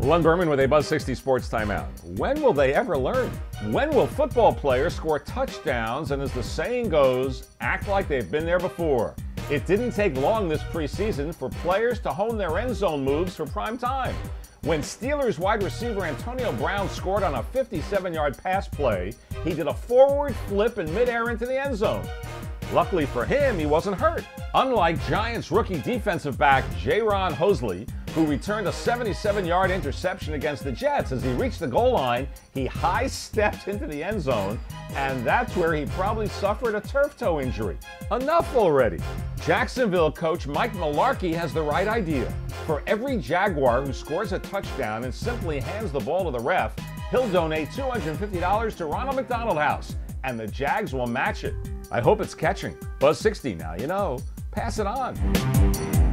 Len Berman with a Buzz 60 Sports Timeout. When will they ever learn? When will football players score touchdowns and, as the saying goes, act like they've been there before? It didn't take long this preseason for players to hone their end zone moves for prime time. When Steelers wide receiver Antonio Brown scored on a 57-yard pass play, he did a forward flip in midair into the end zone. Luckily for him, he wasn't hurt. Unlike Giants rookie defensive back Jaron Hosley, who returned a 77-yard interception against the Jets. As he reached the goal line, he high-stepped into the end zone, and that's where he probably suffered a turf toe injury. Enough already. Jacksonville coach Mike Mularkey has the right idea. For every Jaguar who scores a touchdown and simply hands the ball to the ref, he'll donate $250 to Ronald McDonald House, and the Jags will match it. I hope it's catching. Buzz 60 now, you know. Pass it on.